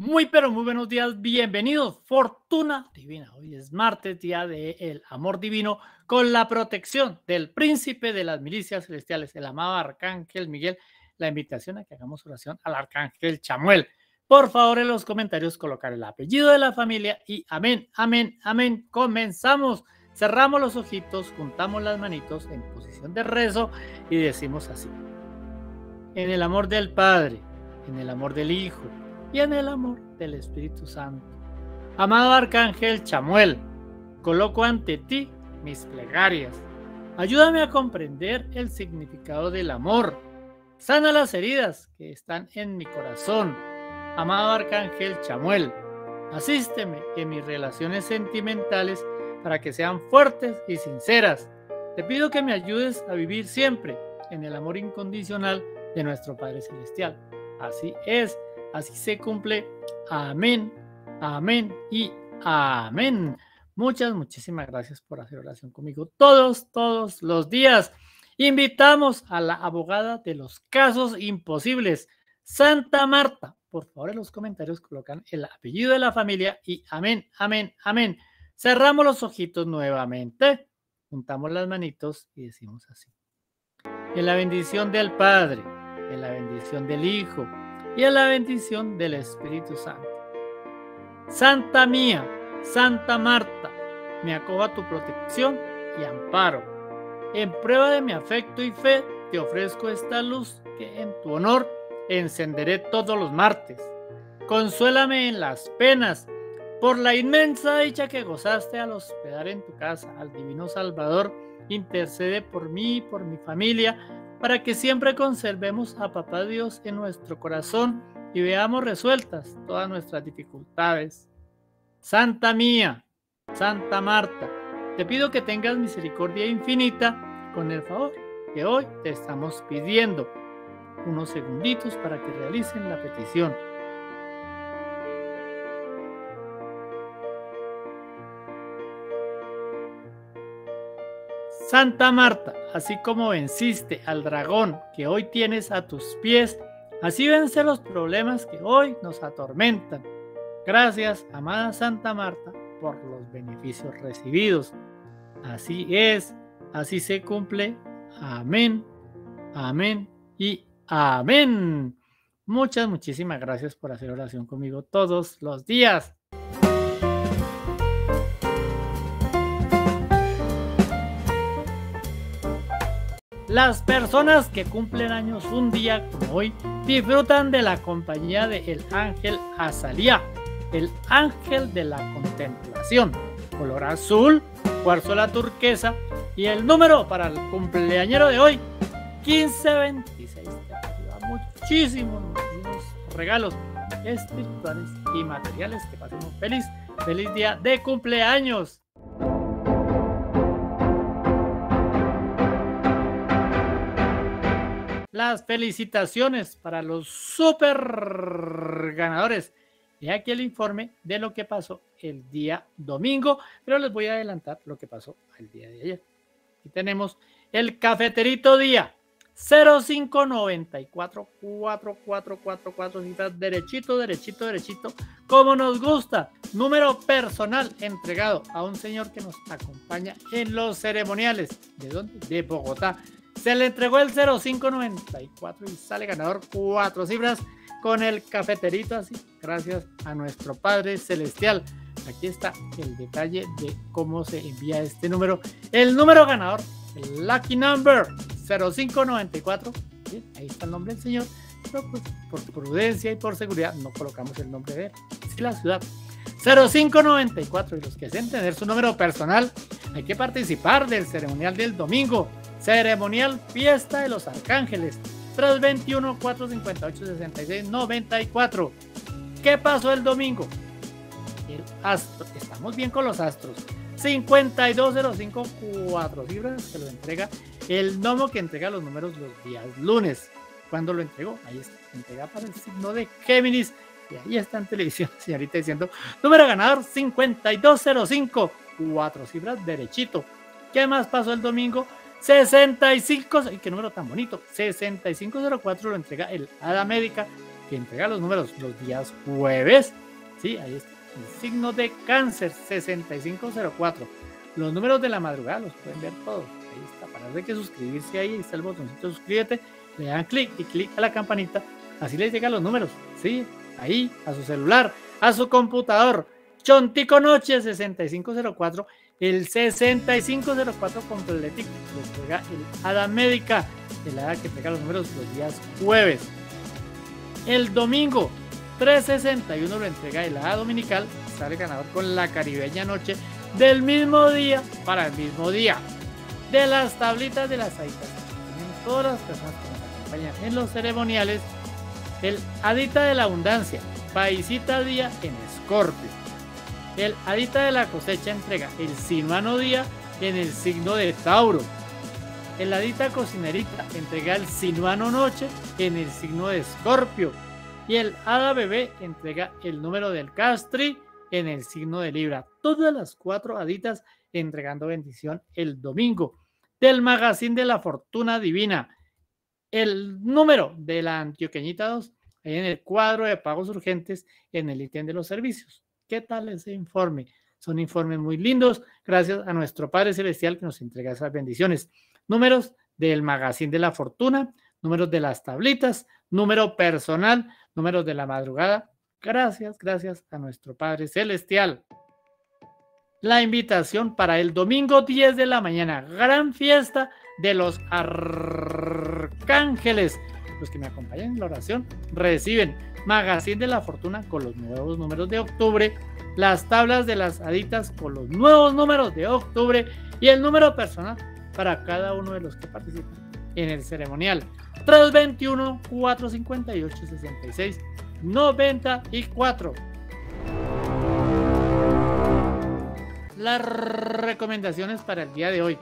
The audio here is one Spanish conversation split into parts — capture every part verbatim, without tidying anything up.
Muy pero muy buenos días, bienvenidos, Fortuna Divina. Hoy es martes, día del amor divino, con la protección del príncipe de las milicias celestiales, el amado Arcángel Miguel. La invitación a que hagamos oración al Arcángel Chamuel. Por favor, en los comentarios colocar el apellido de la familia y amén, amén, amén. Comenzamos, cerramos los ojitos, juntamos las manitos en posición de rezo y decimos así: en el amor del Padre, en el amor del Hijo y en el amor del Espíritu Santo. Amado Arcángel Chamuel, coloco ante ti mis plegarias. Ayúdame a comprender el significado del amor. Sana las heridas que están en mi corazón. Amado Arcángel Chamuel, asísteme en mis relaciones sentimentales para que sean fuertes y sinceras. Te pido que me ayudes a vivir siempre en el amor incondicional de nuestro Padre Celestial. Así es. Así se cumple. Amén, amén y amén. Muchas, muchísimas gracias por hacer oración conmigo todos, todos los días. Invitamos a la abogada de los casos imposibles, Santa Marta. Por favor, en los comentarios colocan el apellido de la familia y amén, amén, amén. Cerramos los ojitos nuevamente, juntamos las manitos y decimos así: en la bendición del Padre, en la bendición del Hijo y en la bendición del Espíritu Santo. Santa mía, Santa Marta, me acojo a tu protección y amparo. En prueba de mi afecto y fe, te ofrezco esta luz que en tu honor encenderé todos los martes. Consuélame en las penas, por la inmensa dicha que gozaste al hospedar en tu casa al Divino Salvador. Intercede por mí y por mi familia, para que siempre conservemos a Papá Dios en nuestro corazón y veamos resueltas todas nuestras dificultades. Santa mía, Santa Marta, te pido que tengas misericordia infinita con el favor que hoy te estamos pidiendo. Unos segunditos para que realicen la petición. Santa Marta, así como venciste al dragón que hoy tienes a tus pies, así vence los problemas que hoy nos atormentan. Gracias, amada Santa Marta, por los beneficios recibidos. Así es, así se cumple. Amén, amén y amén. Muchas, muchísimas gracias por hacer oración conmigo todos los días. Las personas que cumplen años un día como hoy disfrutan de la compañía del ángel Azalía, el ángel de la contemplación, color azul, cuarzo la turquesa, y el número para el cumpleañero de hoy, quince veintiséis. Muchísimos, muchísimos regalos espirituales y materiales. Que pasen un feliz, feliz día de cumpleaños. Las felicitaciones para los super ganadores. Y aquí el informe de lo que pasó el día domingo, pero les voy a adelantar lo que pasó el día de ayer. Aquí tenemos el cafeterito día cero cinco noventa y cuatro cuatro cuatro cuatro cuatro, cifras derechito, derechito, derechito, como nos gusta. Número personal entregado a un señor que nos acompaña en los ceremoniales. ¿De dónde? De Bogotá. Se le entregó el cero cinco noventa y cuatro y sale ganador cuatro cifras con el cafeterito así. Gracias a nuestro Padre Celestial. Aquí está el detalle de cómo se envía este número. El número ganador, el lucky number cero cinco noventa y cuatro. ¿Sí? Ahí está el nombre del señor. Pero pues por prudencia y por seguridad no colocamos el nombre de él. Sí, la ciudad. cero cinco noventa y cuatro. Y los que deseen tener su número personal, hay que participar del ceremonial del domingo. Ceremonial Fiesta de los Arcángeles, tres veintiuno, cuatrocientos cincuenta y ocho, sesenta y seis, noventa y cuatro. ¿Qué pasó el domingo? El astro, estamos bien con los astros. cincuenta y dos cero cinco, cuatro cifras, que lo entrega el gnomo que entrega los números los días lunes. ¿Cuándo lo entregó? Ahí está, entrega para el signo de Géminis. Y ahí está en televisión, señorita, diciendo número ganador cincuenta y dos cero cinco, cuatro cifras, derechito. ¿Qué más pasó el domingo? sesenta y cinco, ¿y qué número tan bonito? sesenta y cinco cero cuatro lo entrega el Hada Médica que entrega los números los días jueves. Sí, ahí está. El signo de Cáncer, sesenta y cinco cero cuatro. Los números de la madrugada los pueden ver todos. Ahí está. Para hacer que suscribirse ahí, ahí está el botoncito suscríbete. Le dan clic y clic a la campanita. Así les llegan los números. Sí, ahí, a su celular, a su computador. Chontico Noche, sesenta y cinco cero cuatro. El sesenta y cinco cero cuatro completico. Lo entrega el Hada Médica. El Hada que entrega los números los días jueves. El domingo, trescientos sesenta y uno lo entrega el Hada Dominical. Sale ganador con la Caribeña Noche del mismo día para el mismo día. De las tablitas de las haditas. Tienen todas las personas que nos acompañan en los ceremoniales. El Hadita de la Abundancia, Paisita Día en Escorpio. El Hadita de la Cosecha entrega el Sinuano Día en el signo de Tauro. El Hadita Cocinerita entrega el Sinuano Noche en el signo de Escorpio. Y el Hada Bebé entrega el número del Castri en el signo de Libra. Todas las cuatro haditas entregando bendición el domingo. Del Magazine de la Fortuna Divina. El número de la Antioqueñita dos ahí en el cuadro de pagos urgentes en el ítem de los servicios. ¿Qué tal ese informe? Son informes muy lindos, gracias a nuestro Padre Celestial que nos entrega esas bendiciones. Números del Magazine de la Fortuna, números de las tablitas, número personal, números de la madrugada. Gracias, gracias a nuestro Padre Celestial. La invitación para el domingo diez de la mañana, gran fiesta de los arcángeles. Los que me acompañan en la oración reciben Magazine de la Fortuna con los nuevos números de octubre, las tablas de las haditas con los nuevos números de octubre y el número personal para cada uno de los que participan en el ceremonial. Tres veintiuno, cuatrocientos cincuenta y ocho, sesenta y seis, noventa y cuatro. Las recomendaciones para el día de hoy.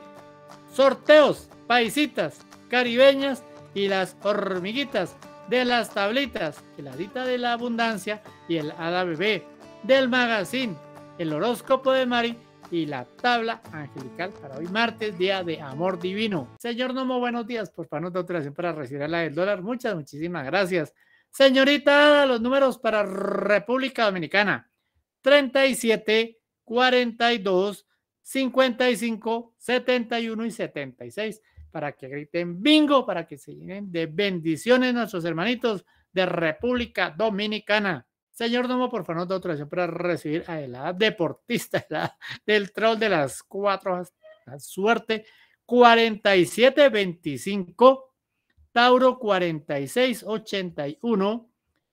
Sorteos, paisitas, caribeñas y las hormiguitas de las tablitas, el Hadita de la Abundancia y el Hada Bebé, del Magazine, el horóscopo de Mari y la tabla angelical para hoy martes, día de amor divino. Señor Nomo, buenos días. Por favor, nota autorización para recibir la del dólar. Muchas, muchísimas gracias. Señorita Ada, los números para República Dominicana. treinta y siete, cuarenta y dos, cincuenta y cinco, setenta y uno y setenta y seis. Para que griten bingo, para que se llenen de bendiciones nuestros hermanitos de República Dominicana. Señor Nomo, por favor, nota autorización para recibir a la deportista la, del troll de las cuatro, la suerte, cuarenta y siete veinticinco, Tauro cuarenta y seis ochenta y uno,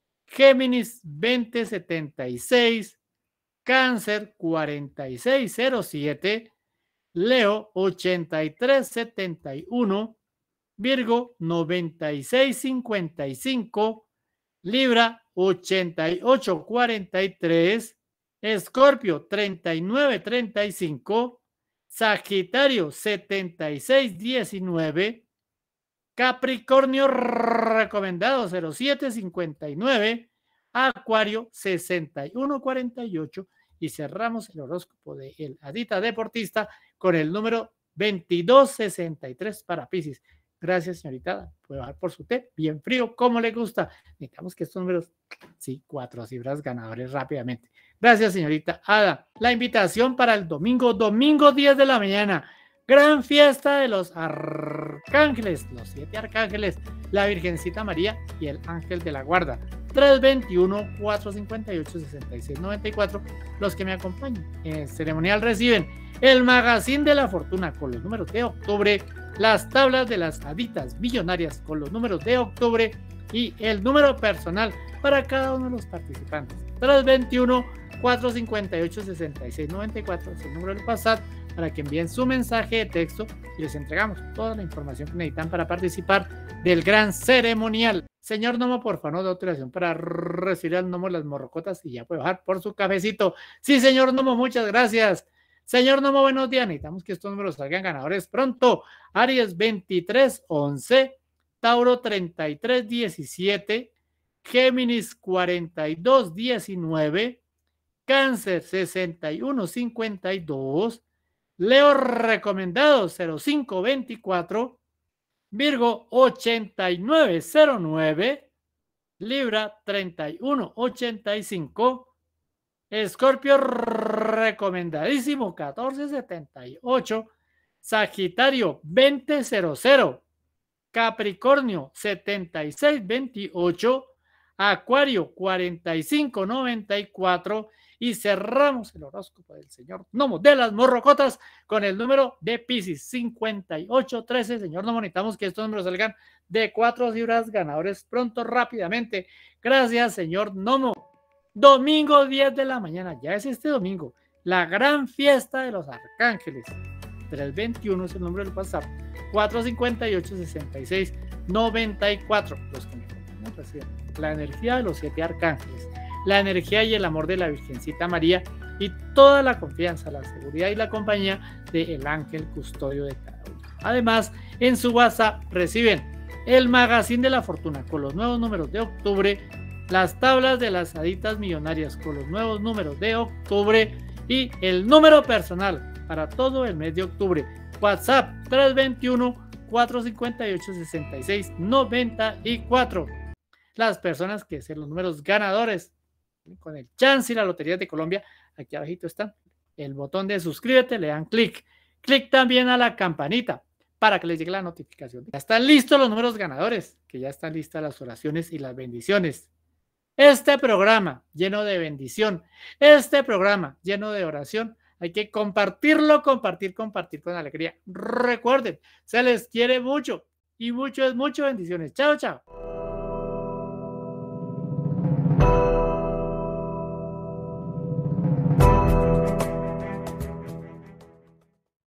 Géminis veinte setenta y seis, Cáncer cuarenta y seis cero siete, Leo ochenta y tres setenta y uno, Virgo noventa y seis cincuenta y cinco, Libra ochenta y ocho cuarenta y tres, Escorpio treinta y nueve treinta y cinco, Sagitario setenta y seis diecinueve, Capricornio recomendado cero siete cincuenta y nueve, Acuario sesenta y uno cuarenta y ocho y cerramos el horóscopo de el Hadita Deportista con el número veintidós sesenta y tres para Piscis. Gracias, señorita. Puede bajar por su té, bien frío, como le gusta. Necesitamos que estos números, sí, cuatro cifras ganadores rápidamente. Gracias, señorita Ada. La invitación para el domingo, domingo diez de la mañana. Gran fiesta de los arcángeles, los siete arcángeles, la Virgencita María y el Ángel de la Guarda. tres veintiuno, cuatrocientos cincuenta y ocho, sesenta y seis noventa y cuatro. Los que me acompañan en el ceremonial reciben el Magazine de la Fortuna con los números de octubre, las tablas de las haditas millonarias con los números de octubre y el número personal para cada uno de los participantes. tres veintiuno, cuatrocientos cincuenta y ocho, sesenta y seis noventa y cuatro es el número del WhatsApp para que envíen su mensaje de texto y les entregamos toda la información que necesitan para participar del gran ceremonial. Señor Nomo, por favor, de autorización para recibir al Nomo las morrocotas y ya puede bajar por su cafecito. Sí, señor Nomo, muchas gracias. Señor Nomo, buenos días. Necesitamos que estos números salgan ganadores pronto. Aries veintitrés once, Tauro treinta y tres diecisiete, Géminis cuarenta y dos diecinueve, Cáncer sesenta y uno cincuenta y dos, Leo recomendado cero cinco veinticuatro, Virgo ochenta y nueve cero nueve, Libra treinta y uno ochenta y cinco, Escorpio recomendadísimo catorce setenta y ocho, Sagitario veinte cero cero, Capricornio setenta y seis veintiocho, Acuario cuarenta y cinco noventa y cuatro y cerramos el horóscopo del señor Nomo de las Morrocotas con el número de Piscis cincuenta y ocho trece. Señor Nomo, necesitamos que estos números salgan de cuatro cifras ganadores pronto, rápidamente. Gracias, señor Nomo. Domingo diez de la mañana, ya es este domingo, la gran fiesta de los arcángeles. trescientos veintiuno es el número del WhatsApp, cuatrocientos cincuenta y ocho sesenta y seis noventa y cuatro. Los que me conocen reciben la energía de los siete arcángeles, la energía y el amor de la Virgencita María y toda la confianza, la seguridad y la compañía del ángel custodio de cada uno. Además, en su WhatsApp reciben el magazine de la fortuna con los nuevos números de octubre, las tablas de las haditas millonarias con los nuevos números de octubre y el número personal para todo el mes de octubre. WhatsApp trescientos veintiuno cuatrocientos cincuenta y ocho sesenta y seis noventa y cuatro. Las personas que sean los números ganadores con el chance y la Lotería de Colombia, aquí abajito está el botón de suscríbete, le dan clic. Clic también a la campanita para que les llegue la notificación. Ya están listos los números ganadores, que ya están listas las oraciones y las bendiciones. Este programa lleno de bendición, este programa lleno de oración, hay que compartirlo, compartir, compartir con alegría. Recuerden, se les quiere mucho y mucho es mucho. Bendiciones. Chao, chao.